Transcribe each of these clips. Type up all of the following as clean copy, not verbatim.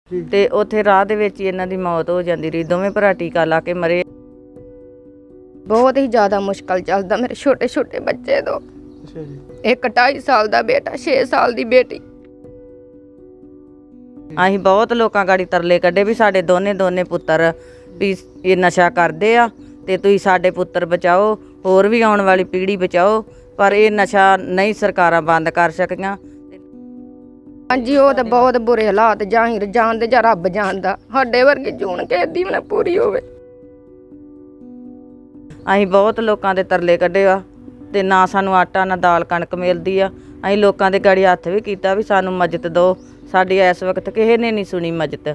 ਤੇ ਉੱਥੇ ਰਾਹ ਦੇ ਵਿੱਚ ਹੀ ਇਹਨਾਂ ਦੀ ਮੌਤ ਹੋ ਜਾਂਦੀ ਰਹੀ। ਦੋਵੇਂ ਭਰਾ ਟੀਕਾ ਲਾ ਕੇ ਮਰੇ। ਬਹੁਤ ਹੀ ਜ਼ਿਆਦਾ ਮੁਸ਼ਕਲ ਚੱਲਦਾ ਮੇਰੇ ਛੋਟੇ ਛੋਟੇ ਬੱਚੇ ਤੋਂ। ਅੱਛਾ ਜੀ। ਇੱਕ 2.5 ਸਾਲ ਦਾ ਬੇਟਾ, 6 ਸਾਲ ਦੀ ਬੇਟੀ। ਅਸੀਂ ਬਹੁਤ ਲੋਕਾਂ ਗਾੜੀ ਤਰਲੇ ਕੱਢੇ ਵੀ ਸਾਡੇ ਦੋਨੇ ਪੁੱਤਰ ਵੀ ਇਹ ਨਸ਼ਾ ਕਰਦੇ ਆ ਤੇ ਤੁਸੀਂ ਸਾਡੇ ਪੁੱਤਰ ਬਚਾਓ, ਹੋਰ ਵੀ ਆਉਣ ਵਾਲੀ ਪੀੜ੍ਹੀ ਬਚਾਓ, ਪਰ ਇਹ ਨਸ਼ਾ ਨਹੀਂ ਸਰਕਾਰਾਂ ਬੰਦ ਕਰ ਸਕੀਆਂ। ਹਾਂਜੀ, ਉਹ ਤਾਂ ਬਹੁਤ ਬੁਰੇ ਹਾਲਾਤ, ਜਾਹਿਰ ਜਾਣਦੇ ਜਾਂ ਰੱਬ ਜਾਣਦਾ। ਸਾਡੇ ਵਰਗੀ ਜੂਨ ਕਿਸੇ ਦੀ ਵੀ ਨਾ ਪੂਰੀ ਹੋਵੇ। ਅਸੀਂ ਬਹੁਤ ਲੋਕਾਂ ਦੇ ਤਰਲੇ ਕੱਢੇ ਆ ਤੇ ਨਾ ਸਾਨੂੰ ਆਟਾ ਨਾ ਦਾਲ ਕਣਕ ਮਿਲਦੀ ਆ। ਅਸੀਂ ਲੋਕਾਂ ਦੇ ਗਾੜੀ ਹੱਥ ਵੀ ਕੀਤਾ ਵੀ ਸਾਨੂੰ ਮਦਦ ਦਿਓ, ਸਾਡੀ ਇਸ ਵਕਤ ਕਿਸੇ ਨੇ ਨਹੀਂ ਸੁਣੀ ਮਦਦ।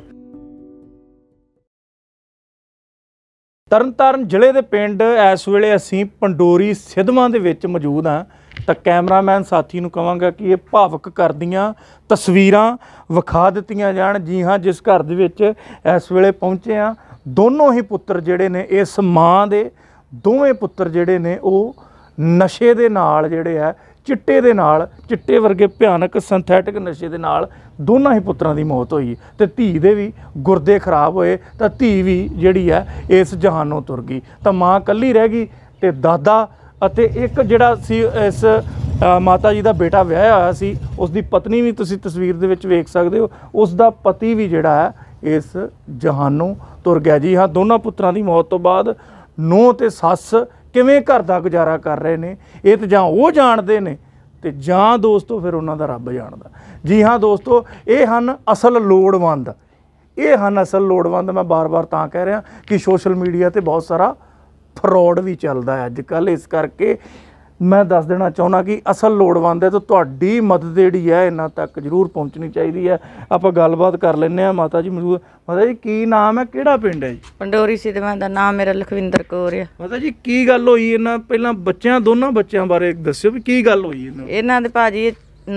ਤਰਨਤਾਰਨ ਜ਼ਿਲ੍ਹੇ ਦੇ ਪਿੰਡ ਇਸ ਵੇਲੇ ਅਸੀਂ ਪੰਡੋਰੀ ਸਿਧਵਾਂ ਦੇ ਵਿੱਚ ਮੌਜੂਦ ਹਾਂ। ਤਾਂ ਕੈਮਰਾਮੈਨ ਸਾਥੀ ਨੂੰ ਕਹਾਂਗਾ ਕਿ ਇਹ ਭਾਵਕ ਕਰਦੀਆਂ ਤਸਵੀਰਾਂ ਵਿਖਾ ਦਿੱਤੀਆਂ ਜਾਣ। ਜੀ ਹਾਂ, ਜਿਸ ਘਰ ਦੇ ਵਿੱਚ ਇਸ ਵੇਲੇ ਪਹੁੰਚੇ ਹਾਂ, ਦੋਨੋਂ ਹੀ ਪੁੱਤਰ ਜਿਹੜੇ ਨੇ, ਇਸ ਮਾਂ ਦੇ ਦੋਵੇਂ ਪੁੱਤਰ ਜਿਹੜੇ ਨੇ ਉਹ ਨਸ਼ੇ ਦੇ ਨਾਲ ਜਿਹੜੇ ਹੈ, ਚਿੱਟੇ ਦੇ ਨਾਲ, ਚਿੱਟੇ ਵਰਗੇ ਭਿਆਨਕ ਸਿੰਥੈਟਿਕ ਨਸ਼ੇ ਦੇ ਨਾਲ ਦੋਨਾਂ ਹੀ ਪੁੱਤਰਾਂ ਦੀ ਮੌਤ ਹੋਈ ਤੇ ਧੀ ਦੇ ਵੀ ਗੁਰਦੇ ਖਰਾਬ ਹੋਏ। ਤਾਂ ਧੀ ਵੀ ਜਿਹੜੀ ਹੈ ਇਸ ਜਹਾਨੋਂ ਤੁਰ ਗਈ। ਤਾਂ ਮਾਂ ਇਕੱਲੀ ਰਹਿ ਗਈ ਤੇ ਦਾਦਾ ਅਤੇ ਇੱਕ ਜਿਹੜਾ ਸੀ ਇਸ ਮਾਤਾ ਜੀ ਦਾ ਬੇਟਾ ਵਿਆਹਿਆ ਹੋਇਆ ਸੀ, ਉਸ ਦੀ ਪਤਨੀ ਵੀ ਤੁਸੀਂ ਤਸਵੀਰ ਦੇ ਵਿੱਚ ਵੇਖ ਸਕਦੇ ਹੋ। ਉਸ ਦਾ ਪਤੀ ਵੀ ਜਿਹੜਾ ਹੈ ਇਸ ਜਹਾਨੋਂ ਤੁਰ ਗਿਆ। ਜੀ ਹਾਂ, ਦੋਨਾਂ ਪੁੱਤਰਾਂ ਦੀ ਮੌਤ ਤੋਂ ਬਾਅਦ ਨੂੰਹ ਤੇ ਸੱਸ ਕਿਵੇਂ ਘਰ ਦਾ ਗੁਜ਼ਾਰਾ ਕਰ ਰਹੇ ਨੇ, ਇਹ ਤਾਂ ਜਾਂ ਉਹ ਜਾਣਦੇ ਨੇ ਤੇ ਜਾਂ ਦੋਸਤੋ ਫਿਰ ਉਹਨਾਂ ਦਾ ਰੱਬ ਜਾਣਦਾ। ਜੀ ਹਾਂ ਦੋਸਤੋ, ਇਹ ਹਨ ਅਸਲ ਲੋੜਵੰਦ। ਇਹ ਹਨ ਅਸਲ ਲੋੜਵੰਦ। ਮੈਂ ਬਾਰ-ਬਾਰ ਤਾਂ ਕਹਿ ਰਿਹਾ ਕਿ ਸੋਸ਼ਲ ਮੀਡੀਆ ਤੇ ਬਹੁਤ ਸਾਰਾ ਫਰੋਡ ਵੀ ਚੱਲਦਾ ਹੈ ਅੱਜ ਕੱਲ੍ਹ, ਇਸ ਕਰਕੇ ਮੈਂ ਦੱਸ ਦੇਣਾ ਚਾਹੁੰਦਾ ਕਿ ਅਸਲ ਲੋੜਵੰਦ ਹੈ ਤਾਂ ਤੁਹਾਡੀ ਮਦਦ ਜਿਹੜੀ ਹੈ ਇਹਨਾਂ ਤੱਕ ਜ਼ਰੂਰ ਪਹੁੰਚਣੀ ਚਾਹੀਦੀ ਹੈ। ਆਪਾਂ ਗੱਲਬਾਤ ਕਰ ਲੈਂਦੇ ਹਾਂ। ਮਾਤਾ ਜੀ ਮੌਜੂਦ। ਮਾਤਾ ਜੀ, ਕੀ ਨਾਮ ਹੈ, ਕਿਹੜਾ ਪਿੰਡ ਹੈ ਜੀ? ਪੰਡੋਰੀ ਸਿਧਵਾਂ ਦਾ ਨਾਮ ਮੇਰਾ ਲਖਵਿੰਦਰ ਕੌਰ ਆ। ਮਾਤਾ ਜੀ, ਕੀ ਗੱਲ ਹੋਈ ਇਹਨਾਂ ਪਹਿਲਾਂ ਦੋਨਾਂ ਬੱਚਿਆਂ ਬਾਰੇ ਦੱਸਿਓ ਵੀ ਕੀ ਗੱਲ ਹੋਈ ਇਹਨਾਂ ਦੇ ਭਾਜੀ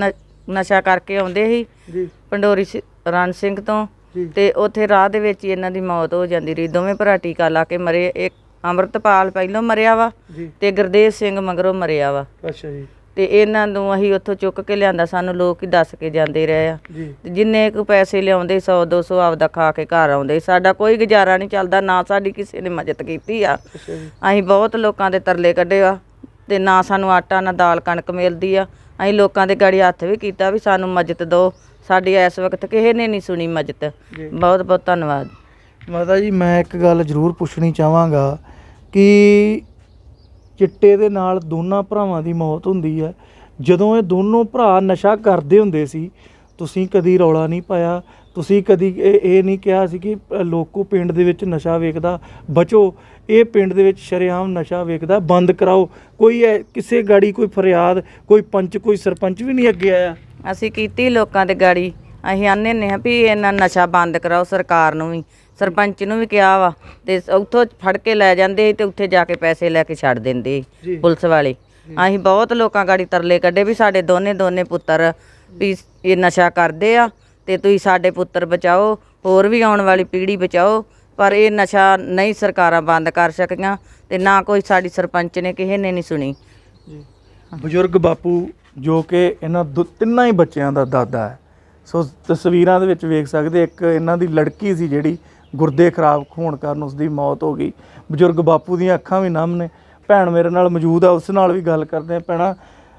ਨਸ਼ਾ ਕਰਕੇ ਆਉਂਦੇ ਸੀ ਜੀ ਪੰਡੋਰੀ ਰਣ ਸਿੰਘ ਤੋਂ, ਤੇ ਉੱਥੇ ਰਾਹ ਦੇ ਵਿੱਚ ਹੀ ਇਹਨਾਂ ਦੀ ਮੌਤ ਹੋ ਜਾਂਦੀ ਰਹੀ। ਦੋਵੇਂ ਭਰਾ ਟੀਕਾ ਲਾ ਕੇ ਮਰੇ। ਇੱਕ ਅੰਮ੍ਰਿਤਪਾਲ ਪਹਿਲੋਂ ਮਰਿਆ ਵਾ ਤੇ ਗੁਰਦੇਵ ਸਿੰਘ ਮਗਰੋਂ ਮਰਿਆ ਵਾ। ਅੱਛਾ ਜੀ। ਤੇ ਇਹਨਾਂ ਨੂੰ ਅਸੀਂ ਉੱਥੋਂ ਚੁੱਕ ਕੇ ਲਿਆਂਦਾ। ਸਾਨੂੰ ਲੋਕ ਹੀ ਦੱਸ ਕੇ ਜਾਂਦੇ ਰਹੇ ਆ। ਤੇ ਜਿੰਨੇ ਕੁ ਪੈਸੇ ਲਿਆਉਂਦੇ 100-200 ਆਪਦਾ ਖਾ ਕੇ ਘਰ ਆਉਂਦੇ। ਸਾਡਾ ਕੋਈ ਗੁਜ਼ਾਰਾ ਨਹੀਂ ਚੱਲਦਾ, ਨਾ ਸਾਡੀ ਕਿਸੇ ਨੇ ਮਦਦ ਕੀਤੀ ਆ। ਅਸੀਂ ਬਹੁਤ ਲੋਕਾਂ ਦੇ ਤਰਲੇ ਕੱਢੇ ਆ ਤੇ ਨਾ ਸਾਨੂੰ ਆਟਾ ਨਾ ਦਾਲ ਕਣਕ ਮਿਲਦੀ ਆ। ਅਸੀਂ ਲੋਕਾਂ ਦੇ ਗਾੜੀ ਹੱਥ ਵੀ ਕੀਤਾ ਵੀ ਸਾਨੂੰ ਮਦਦ ਦਿਓ, ਸਾਡੀ ਇਸ ਵਕਤ ਕਿਸੇ ਨੇ ਨਹੀਂ ਸੁਣੀ ਮਦਦ। ਬਹੁਤ ਬਹੁਤ ਧੰਨਵਾਦ। ਮਾਤਾ ਜੀ, ਮੈਂ ਇੱਕ ਗੱਲ ਜ਼ਰੂਰ ਪੁੱਛਣੀ ਚਾਹਾਂਗਾ ਕਿ ਚਿੱਟੇ ਦੇ ਨਾਲ ਦੋਨਾਂ ਭਰਾਵਾਂ ਦੀ ਮੌਤ ਹੁੰਦੀ ਹੈ। ਜਦੋਂ ਇਹ ਦੋਨੋਂ ਭਰਾ ਨਸ਼ਾ ਕਰਦੇ ਹੁੰਦੇ ਸੀ, ਤੁਸੀਂ ਕਦੀ ਰੌਲਾ ਨਹੀਂ ਪਾਇਆ? ਤੁਸੀਂ ਕਦੀ ਇਹ ਨਹੀਂ ਕਿਹਾ ਸੀ ਕਿ ਲੋਕੋ ਪਿੰਡ ਦੇ ਵਿੱਚ ਨਸ਼ਾ ਵੇਚਦਾ, ਬਚੋ, ਇਹ ਪਿੰਡ ਦੇ ਵਿੱਚ ਸ਼ਰੇਆਮ ਨਸ਼ਾ ਵੇਚਦਾ, ਬੰਦ ਕਰਾਓ? ਕੋਈ ਕਿਸੇ ਗਾੜੀ ਕੋਈ ਫਰਿਆਦ, ਕੋਈ ਪੰਚ, ਕੋਈ ਸਰਪੰਚ ਵੀ ਨਹੀਂ ਅੱਗੇ ਆਇਆ? ਅਸੀਂ ਕੀਤੀ ਲੋਕਾਂ ਦੇ ਗਾੜੀ। ਅਸੀਂ ਆਨੇ ਨੇ ਵੀ ਇਹਨਾਂ ਨਸ਼ਾ ਬੰਦ ਕਰਾਓ। ਸਰਕਾਰ ਨੂੰ ਵੀ, ਸਰਪੰਚ ਨੂੰ ਵੀ ਕਿਹਾ ਵਾ ਤੇ ਉੱਥੋਂ ਫੜ ਕੇ ਲੈ ਜਾਂਦੇ ਤੇ ਉੱਥੇ ਜਾ ਕੇ ਪੈਸੇ ਲੈ ਕੇ ਛੱਡ ਦਿੰਦੇ ਪੁਲਿਸ ਵਾਲੇ। ਅਸੀਂ ਬਹੁਤ ਲੋਕਾਂ ਗਾੜੀ ਤਰਲੇ ਕੱਢੇ ਵੀ ਸਾਡੇ ਦੋਨੇ ਪੁੱਤਰ ਵੀ ਇਹ ਨਸ਼ਾ ਕਰਦੇ ਆ ਤੇ ਤੁਸੀਂ ਸਾਡੇ ਪੁੱਤਰ ਬਚਾਓ, ਹੋਰ ਵੀ ਆਉਣ ਵਾਲੀ ਪੀੜ੍ਹੀ ਬਚਾਓ, ਪਰ ਇਹ ਨਸ਼ਾ ਨਹੀਂ ਸਰਕਾਰਾਂ ਬੰਦ ਕਰ ਸਕੀਆਂ ਤੇ ਨਾ ਕੋਈ ਸਾਡੀ ਸਰਪੰਚ ਨੇ ਕਿਸੇ ਨੇ ਨਹੀਂ ਸੁਣੀ। ਬਜ਼ੁਰਗ ਬਾਪੂ ਜੋ ਕਿ ਇਹਨਾਂ ਤਿੰਨਾਂ ਹੀ ਬੱਚਿਆਂ ਦਾ ਦਾਦਾ ਹੈ। ਸੋ ਤਸਵੀਰਾਂ ਦੇ ਵਿੱਚ ਵੇਖ ਸਕਦੇ, ਇੱਕ ਇਹਨਾਂ ਦੀ ਲੜਕੀ ਸੀ ਜਿਹੜੀ ਗੁਰਦੇ ਖਰਾਬ ਹੋਣ ਕਾਰਨ ਉਸ ਦੀ ਮੌਤ ਹੋ ਗਈ। ਬਜ਼ੁਰਗ ਬਾਪੂ ਦੀਆਂ ਅੱਖਾਂ ਵੀ ਨਮ ਨੇ। ਭੈਣ ਮੇਰੇ ਨਾਲ ਮੌਜੂਦ ਆ, ਉਸ ਨਾਲ ਵੀ ਗੱਲ ਕਰਦੇ ਆ। ਭੈਣਾ,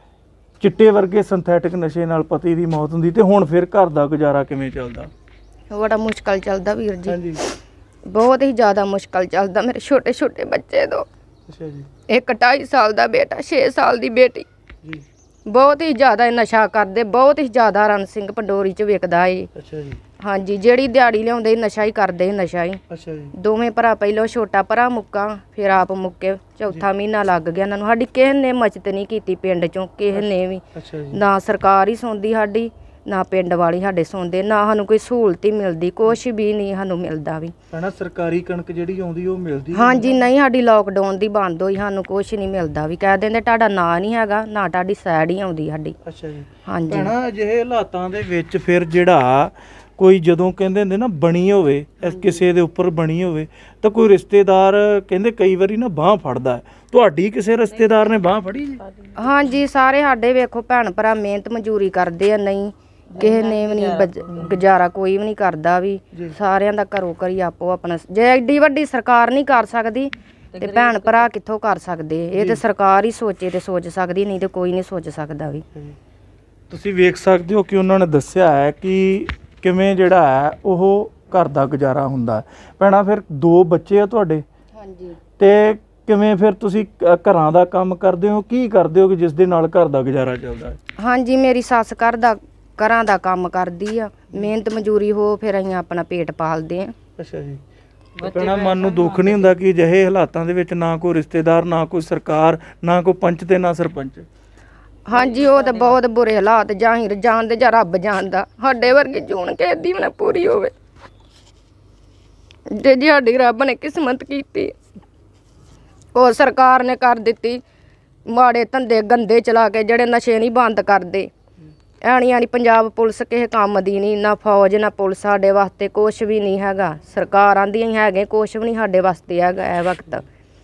ਚਿੱਟੇ ਵਰਗੇ ਸਿੰਥੈਟਿਕ ਨਸ਼ੇ ਨਾਲ ਪਤੀ ਦੀ ਮੌਤ ਹੁੰਦੀ ਤੇ ਹੁਣ ਫਿਰ ਘਰ ਦਾ ਗੁਜ਼ਾਰਾ ਕਿਵੇਂ ਚੱਲਦਾ? ਬੜਾ ਮੁਸ਼ਕਲ ਚੱਲਦਾ ਵੀਰ ਜੀ, ਬਹੁਤ ਹੀ ਜ਼ਿਆਦਾ ਮੁਸ਼ਕਲ ਚੱਲਦਾ ਮੇਰੇ ਛੋਟੇ ਛੋਟੇ ਬੱਚੇ ਤੋਂ। ਅੱਛਾ ਜੀ। ਇੱਕ 2.5 ਸਾਲ ਦਾ ਬੇਟਾ, 6 ਸਾਲ ਦੀ ਬੇਟੀ। ਜੀ। ਬਹੁਤ ਹੀ ਜ਼ਿਆਦਾ ਨਸ਼ਾ ਕਰਦੇ, ਬਹੁਤ ਹੀ ਜ਼ਿਆਦਾ। ਰਣ ਸਿੰਘ ਪੰਡੋਰੀ 'ਚ ਵਿਕਦਾ ਏ। ਅੱਛਾ ਜੀ। ਹਾਂਜੀ, ਜਿਹੜੀ ਦਿਹਾੜੀ ਲਿਆਉਂਦੇ ਨਸ਼ਾ ਹੀ ਕਰਦੇ, ਨਸ਼ਾ ਹੀ। ਅੱਛਾ ਜੀ। ਦੋਵੇਂ ਭਰਾ, ਪਹਿਲੋਂ ਛੋਟਾ ਭਰਾ ਮੁੱਕਾ, ਫਿਰ ਆਪ ਮੁੱਕੇ। ਚੌਥਾ ਮਹੀਨਾ ਲੱਗ ਗਿਆ ਇਹਨਾਂ ਨੂੰ। ਸਾਡੀ ਕਿਸੇ ਨੇ ਮਦਦ ਨਹੀਂ ਕੀਤੀ ਪਿੰਡ 'ਚੋਂ, ਕਿਸੇ ਨੇ ਵੀ। ਅੱਛਾ ਜੀ। ਨਾ ਸਰਕਾਰ ਹੀ ਸੁਣਦੀ ਸਾਡੀ, ਨਾ ਪਿੰਡ ਵਾਲੇ ਸਾਡੇ ਸੁਣਦੇ, ਨਾ ਸਾਨੂੰ ਕੋਈ ਸਹੂਲਤ ਹੀ ਮਿਲਦੀ, ਕੁਛ ਵੀ ਨਹੀਂ ਸਾਨੂੰ ਮਿਲਦਾ ਵੀ। ਭੈਣਾ, ਸਰਕਾਰੀ ਕਣਕ ਜਿਹੜੀ ਆਉਂਦੀ ਉਹ ਮਿਲਦੀ? ਹਾਂਜੀ, ਨਹੀਂ, ਸਾਡੀ ਲੋਕਡਾਊਨ ਦੀ ਬੰਦ ਹੋਈ, ਸਾਨੂੰ ਕੁਛ ਨਹੀਂ ਮਿਲਦਾ ਵੀ। ਕਹਿ ਦਿੰਦੇ ਤੁਹਾਡਾ ਨਾਂ ਨਹੀਂ ਹੈਗਾ, ਨਾ ਤੁਹਾਡੀ ਸਾਈਡ ਹੀ ਆਉਂਦੀ ਸਾਡੀ। ਅੱਛਾ ਜੀ। ਹਾਂਜੀ। ਭੈਣਾ, ਅਜਿਹੇ ਹਾਲਾਤਾਂ ਦੇ ਵਿੱਚ ਫਿਰ ਜਿਹੜਾ ਕੋਈ ਜਦੋਂ ਕਹਿੰਦੇ ਹੁੰਦੇ ਨਾ ਬਣੀ ਹੋਵੇ, ਕਿਸੇ ਦੇ ਉੱਪਰ ਬਣੀ ਹੋਵੇ, ਤਾਂ ਕੋਈ ਰਿਸ਼ਤੇਦਾਰ ਕਹਿੰਦੇ ਕਈ ਵਾਰੀ ਨਾ ਬਾਂਹ ਫੜਦਾ ਹੈ। ਤੁਹਾਡੀ ਕਿਸੇ ਰਿਸ਼ਤੇਦਾਰ ਨੇ ਬਾਂਹ ਫੜੀ ਜੀ? ਹਾਂਜੀ, ਸਾਰੇ ਸਾਡੇ ਵੇਖੋ ਭੈਣ ਭਰਾ ਮਿਹਨਤ ਮਜ਼ਦੂਰੀ ਕਰਦੇ ਆ। ਨਹੀਂ, ਕਿਸੇ ਨੇ ਵੀ ਨਹੀਂ ਗੁਜ਼ਾਰਾ ਕੋਈ ਵੀ ਨਹੀਂ ਕਰਦਾ ਵੀ ਸਾਰਿਆਂ ਦਾ ਘਰੋਂ ਘਰੀ ਆਪੋ ਆਪਣਾ ਜੇ ਐਡੀ ਵੱਡੀ ਸਰਕਾਰ ਨਹੀਂ ਕਰ ਸਕਦੀ ਤੇ ਭੈਣ ਭਰਾ ਕਿੱਥੋਂ ਕਰ ਸਕਦੇ ਇਹ ਤੇ ਸਰਕਾਰ ਹੀ ਸੋਚੇ ਤੇ ਸੋਚ ਸਕਦੀ ਨਹੀਂ ਤੇ ਕੋਈ ਨਹੀਂ ਸੋਚ ਸਕਦਾ ਵੀ ਤੁਸੀਂ ਵੇਖ ਸਕਦੇ ਹੋ ਕਿ ਉਹਨਾਂ ਨੇ ਦੱਸਿਆ ਹੈ ਕਿ ਕਿਵੇਂ ਜਿਹੜਾ ਹੈ ਉਹ ਘਰ ਦਾ ਗੁਜ਼ਾਰਾ ਹੁੰਦਾ ਹੈ। ਭੈਣਾ ਫਿਰ 2 ਬੱਚੇ ਆ ਤੁਹਾਡੇ? ਹਾਂਜੀ। ਤੇ ਕਿਵੇਂ ਫਿਰ ਤੁਸੀਂ ਘਰਾਂ ਦਾ ਕੰਮ ਕਰਦੇ ਹੋ, ਕੀ ਕਰਦੇ ਹੋ ਕਿ ਜਿਸ ਦੇ ਨਾਲ ਘਰ ਦਾ ਗੁਜ਼ਾਰਾ ਚੱਲਦਾ ਹੈ? ਹਾਂਜੀ, ਮੇਰੀ ਸੱਸ ਘਰਾਂ ਦਾ ਕੰਮ ਕਰਦੀ ਆ, ਮਿਹਨਤ ਮਜ਼ਦੂਰੀ ਹੋ ਫਿਰ ਅਸੀਂ ਆਪਣਾ ਪੇਟ ਪਾਲਦੇ ਆ। ਅੱਛਾ ਜੀ। ਭੈਣਾ ਮਨ ਨੂੰ ਦੁੱਖ ਨਹੀਂ ਹੁੰਦਾ ਕਿ ਅਜਿਹੇ ਹਾਲਾਤਾਂ ਦੇ ਵਿੱਚ ਨਾ ਕੋਈ ਰਿਸ਼ਤੇਦਾਰ, ਨਾ ਕੋਈ ਸਰਕਾਰ, ਨਾ ਕੋਈ ਪੰਚ ਤੇ ਨਾ ਸਰਪੰਚ? ਹਾਂਜੀ, ਉਹ ਤਾਂ ਬਹੁਤ ਬੁਰੇ ਹਾਲਾਤ, ਜਾਹਿਰ ਜਾਣਦੇ ਜਾਂ ਰੱਬ ਜਾਣਦਾ, ਸਾਡੇ ਵਰਗੀ ਜੂਨ ਕਿਸੇ ਦੀ ਵੀ ਨਾ ਪੂਰੀ ਹੋਵੇ ਜੇ ਸਾਡੀ ਰੱਬ ਨੇ ਕਿਸਮਤ ਕੀਤੀ ਉਹ ਸਰਕਾਰ ਨੇ ਕਰ ਦਿੱਤੀ। ਮਾੜੇ ਧੰਦੇ ਗੰਦੇ ਚਲਾ ਕੇ ਜਿਹੜੇ ਨਸ਼ੇ ਨਹੀਂ ਬੰਦ ਕਰਦੇ, ਐਣੀ ਪੰਜਾਬ ਪੁਲਿਸ ਕਿਸੇ ਕੰਮ ਦੀ ਨਹੀਂ, ਨਾ ਫੌਜ ਨਾ ਪੁਲਿਸ ਸਾਡੇ ਵਾਸਤੇ ਕੁਛ ਵੀ ਨਹੀਂ ਹੈਗਾ। ਸਰਕਾਰ ਆਂਦੀਆਂ ਹੀ ਹੈਗੇ ਕੁਛ ਵੀ ਨਹੀਂ ਸਾਡੇ ਵਾਸਤੇ ਹੈਗਾ ਇਹ ਵਕਤ।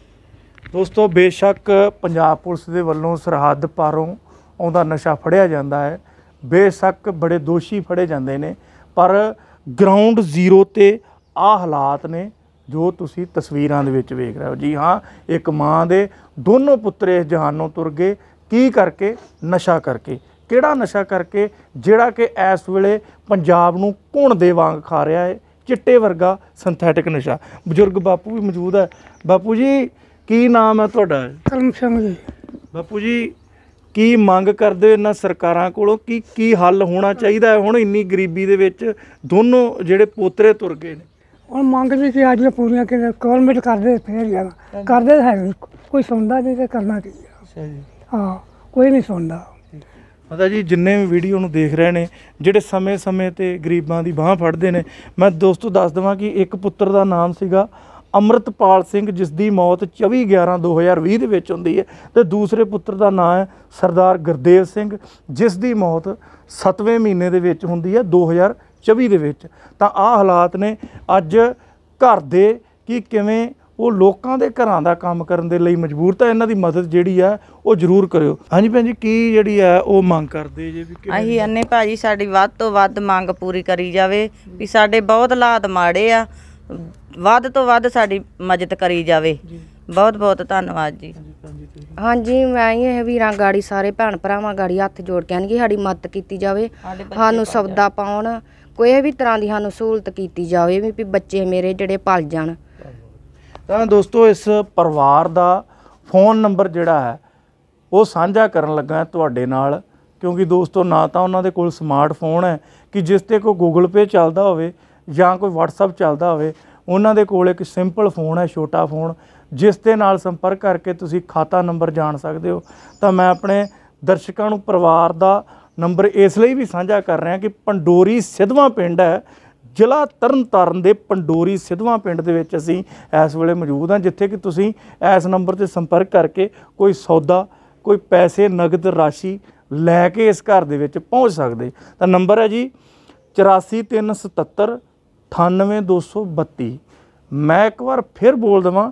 ਦੋਸਤੋ ਬੇਸ਼ੱਕ ਪੰਜਾਬ ਪੁਲਿਸ ਦੇ ਵੱਲੋਂ ਸਰਹੱਦ ਪਾਰੋਂ ਆਉਂਦਾ ਨਸ਼ਾ ਫੜਿਆ ਜਾਂਦਾ ਹੈ, ਬੇਸ਼ੱਕ ਬੜੇ ਦੋਸ਼ੀ ਫੜੇ ਜਾਂਦੇ ਨੇ, ਪਰ ਗਰਾਊਂਡ ਜ਼ੀਰੋ ਤੇ ਆਹ ਹਾਲਾਤ ਨੇ ਜੋ ਤੁਸੀਂ ਤਸਵੀਰਾਂ ਦੇ ਵਿੱਚ ਵੇਖ ਰਹੇ ਹੋ। ਜੀ ਹਾਂ, ਇੱਕ ਮਾਂ ਦੇ ਦੋਨੋਂ ਪੁੱਤਰ ਇਸ ਜਹਾਨੋਂ ਤੁਰ ਗਏ। ਕੀ ਕਰਕੇ? ਨਸ਼ਾ ਕਰਕੇ। ਕਿਹੜਾ ਨਸ਼ਾ ਕਰਕੇ? ਜਿਹੜਾ ਕਿ ਇਸ ਵੇਲੇ ਪੰਜਾਬ ਨੂੰ ਘੁਣ ਦੇ ਵਾਂਗ ਖਾ ਰਿਹਾ ਹੈ, ਚਿੱਟੇ ਵਰਗਾ ਸਿੰਥੈਟਿਕ ਨਸ਼ਾ। ਬਜ਼ੁਰਗ ਬਾਪੂ ਵੀ ਮੌਜੂਦ ਹੈ। ਬਾਪੂ ਜੀ ਕੀ ਨਾਮ ਹੈ ਤੁਹਾਡਾ? ਕਰਮ ਸਿੰਘ ਜੀ। ਬਾਪੂ ਜੀ ਕੀ ਮੰਗ ਕਰਦੇ ਹੋ ਇਹਨਾਂ ਸਰਕਾਰਾਂ ਕੋਲੋਂ? ਕੀ ਹੱਲ ਹੋਣਾ ਚਾਹੀਦਾ ਹੈ? ਹੁਣ ਇੰਨੀ ਗਰੀਬੀ ਦੇ ਵਿੱਚ ਦੋਨੋਂ ਜਿਹੜੇ ਪੋਤਰੇ ਤੁਰ ਗਏ ਨੇ। ਹੁਣ ਮੰਗਦੇ ਕਿ ਅੱਜ ਪੂਰੀਆਂ ਕਿ ਗੌਰਮੈਂਟ ਕਰਦੇ ਫੇਰ ਜਾਣਾ ਕਰਦੇ ਹੈ ਨੀ, ਕੋਈ ਸੁਣਦਾ ਨਹੀਂ ਤੇ ਕਰਨਾ ਕੀ ਆ। ਅੱਛਾ ਜੀ। ਹਾਂ, ਕੋਈ ਨਹੀਂ ਸੁਣਦਾ। ਪਤਾ ਜੀ ਜਿੰਨੇ ਵੀ ਵੀਡੀਓ ਨੂੰ ਦੇਖ ਰਹੇ ਨੇ, ਜਿਹੜੇ ਸਮੇਂ-ਸਮੇਂ ਤੇ ਗਰੀਬਾਂ ਦੀ ਬਾਹ ਫੜਦੇ ਨੇ, ਮੈਂ ਦੋਸਤੋ ਦੱਸ ਦੇਵਾਂ ਕਿ ਇੱਕ ਪੁੱਤਰ ਦਾ ਨਾਮ ਸੀਗਾ ਅੰਮ੍ਰਿਤਪਾਲ ਸਿੰਘ, ਜਿਸ ਦੀ ਮੌਤ 24/11/2020 ਦੇ ਵਿੱਚ ਹੁੰਦੀ ਹੈ, ਤੇ ਦੂਸਰੇ ਪੁੱਤਰ ਦਾ ਨਾਮ ਹੈ ਸਰਦਾਰ ਗੁਰਦੇਵ ਸਿੰਘ, ਜਿਸ ਦੀ ਮੌਤ 7ਵੇਂ ਮਹੀਨੇ ਦੇ ਵਿੱਚ ਹੁੰਦੀ ਹੈ 2024 ਦੇ ਵਿੱਚ। ਤਾਂ ਆਹ ਹਾਲਾਤ ਨੇ ਅੱਜ ਘਰ ਦੇ ਕਿ ਕਿਵੇਂ ਉਹ ਲੋਕਾਂ ਦੇ ਘਰਾਂ ਦਾ ਕੰਮ ਕਰਨ ਦੇ ਲਈ ਮਜਬੂਰ। ਤਾਂ ਇਹਨਾਂ ਦੀ ਮਦਦ ਜਿਹੜੀ ਆ ਉਹ ਜ਼ਰੂਰ ਕਰਿਓ। ਹਾਂਜੀ ਭੈਣ ਜੀ, ਕੀ ਜਿਹੜੀ ਆ ਉਹ ਮੰਗ ਕਰਦੇ ਜੇ? ਵੀ ਅਸੀਂ ਅੰਨੇ ਭਾਜੀ ਸਾਡੀ ਵੱਧ ਤੋਂ ਵੱਧ ਮੰਗ ਪੂਰੀ ਕਰੀ ਜਾਵੇ ਵੀ ਸਾਡੇ ਬਹੁਤ ਹਾਲਾਤ ਮਾੜੇ ਆ, ਵੱਧ ਤੋਂ ਵੱਧ ਸਾਡੀ ਮਦਦ ਕਰੀ ਜਾਵੇ। ਬਹੁਤ ਬਹੁਤ ਧੰਨਵਾਦ ਜੀ। ਹਾਂਜੀ, ਮੈਂ ਇਹ ਵੀਰਾਂ ਗਾੜੀ ਸਾਰੇ ਭੈਣ ਭਰਾਵਾਂ ਗਾੜੀ ਹੱਥ ਜੋੜ ਕੇ ਆਂਗੀ ਸਾਡੀ ਮਦਦ ਕੀਤੀ ਜਾਵੇ, ਸਾਨੂੰ ਸੌਦਾ ਪਾਉਣ, ਕੋਈ ਵੀ ਤਰ੍ਹਾਂ ਦੀ ਸਾਨੂੰ ਸਹੂਲਤ ਕੀਤੀ ਜਾਵੇ ਵੀ ਬੱਚੇ ਮੇਰੇ ਜਿਹੜੇ ਪਲ ਜਾਣ। ਤਾਂ ਦੋਸਤੋ ਇਸ ਪਰਿਵਾਰ ਦਾ ਫੋਨ ਨੰਬਰ ਜਿਹੜਾ ਹੈ ਉਹ ਸਾਂਝਾ ਕਰਨ ਲੱਗਾ ਤੁਹਾਡੇ ਨਾਲ, ਕਿਉਂਕਿ ਦੋਸਤੋ ਨਾ ਤਾਂ ਉਹਨਾਂ ਦੇ ਕੋਲ ਸਮਾਰਟਫੋਨ ਹੈ ਕਿ ਜਿਸ 'ਤੇ ਕੋਈ ਗੂਗਲ ਪੇ ਚੱਲਦਾ ਹੋਵੇ ਜਾਂ ਕੋਈ WhatsApp ਚੱਲਦਾ ਹੋਵੇ। ਉਹਨਾਂ ਦੇ ਕੋਲ ਇੱਕ ਸਿੰਪਲ ਫੋਨ ਹੈ, ਛੋਟਾ ਫੋਨ, ਜਿਸ ਦੇ ਨਾਲ ਸੰਪਰਕ ਕਰਕੇ ਤੁਸੀਂ ਖਾਤਾ ਨੰਬਰ ਜਾਣ ਸਕਦੇ ਹੋ। ਤਾਂ ਮੈਂ ਆਪਣੇ ਦਰਸ਼ਕਾਂ ਨੂੰ ਪਰਿਵਾਰ ਦਾ ਨੰਬਰ ਇਸ ਲਈ ਵੀ ਸਾਂਝਾ ਕਰ ਰਿਹਾ ਕਿ ਪੰਡੋਰੀ ਸਿਧਵਾਂ ਪਿੰਡ ਹੈ, ਜ਼ਿਲ੍ਹਾ ਤਰਨਤਾਰਨ ਦੇ ਪੰਡੋਰੀ ਸਿਧਵਾਂ ਪਿੰਡ ਦੇ ਵਿੱਚ ਅਸੀਂ ਇਸ ਵੇਲੇ ਮੌਜੂਦ ਹਾਂ, ਜਿੱਥੇ ਕਿ ਤੁਸੀਂ ਇਸ ਨੰਬਰ 'ਤੇ ਸੰਪਰਕ ਕਰਕੇ ਕੋਈ ਸੌਦਾ, ਕੋਈ ਪੈਸੇ, ਨਗਦ ਰਾਸ਼ੀ ਲੈ ਕੇ ਇਸ ਘਰ ਦੇ ਵਿੱਚ ਪਹੁੰਚ ਸਕਦੇ। ਤਾਂ ਨੰਬਰ ਹੈ ਜੀ 8437 98232। ਮੈਂ ਇੱਕ ਵਾਰ ਫਿਰ ਬੋਲ ਦੇਵਾਂ,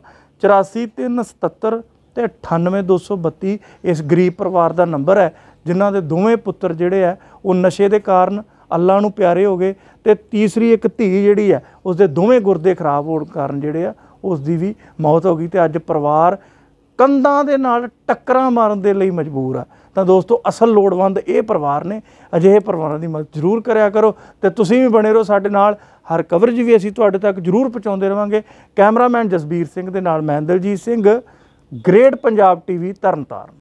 8437 ਤੇ 98232 ਇਸ ਗਰੀਬ ਪਰਿਵਾਰ ਦਾ ਨੰਬਰ ਹੈ, ਜਿਨ੍ਹਾਂ ਦੇ ਦੋਵੇਂ ਪੁੱਤਰ ਜਿਹੜੇ ਆ ਉਹ ਨਸ਼ੇ ਦੇ ਕਾਰਨ ਅੱਲਾ ਨੂੰ ਪਿਆਰੇ ਹੋ ਗਏ, ਤੇ ਤੀਸਰੀ ਇੱਕ ਧੀ ਜਿਹੜੀ ਹੈ ਉਸਦੇ ਦੋਵੇਂ ਗੁਰਦੇ ਖਰਾਬ ਹੋਣ ਕਾਰਨ ਜਿਹੜੇ ਆ ਉਸ ਦੀ ਵੀ ਮੌਤ ਹੋ ਗਈ। ਤੇ ਅੱਜ ਪਰਿਵਾਰ ਕੰਧਾਂ ਦੇ ਨਾਲ ਟੱਕਰਾਂ ਮਾਰਨ ਦੇ ਲਈ ਮਜਬੂਰ ਆ। ਤਾਂ ਦੋਸਤੋ ਅਸਲ ਲੋੜਵੰਦ ਇਹ ਪਰਿਵਾਰ ਨੇ। ਅਜਿਹੇ ਪਰਿਵਾਰਾਂ ਦੀ ਮਦਦ ਜ਼ਰੂਰ ਕਰਿਆ ਕਰੋ, ਤੇ ਤੁਸੀਂ ਵੀ ਬਣੇ ਰਹੋ ਸਾਡੇ ਨਾਲ। ਹਰ ਕਵਰੇਜ ਵੀ ਅਸੀਂ ਤੁਹਾਡੇ ਤੱਕ ਜ਼ਰੂਰ ਪਹੁੰਚਾਉਂਦੇ ਰਹਾਂਗੇ। ਕੈਮਰਾਮੈਨ ਜਸਬੀਰ ਸਿੰਘ ਦੇ ਨਾਲ ਮੈਂ ਦਿਲਜੀਤ ਸਿੰਘ, ਗ੍ਰੇਟ ਪੰਜਾਬ TV ਤਰਨਤਾਰਨ।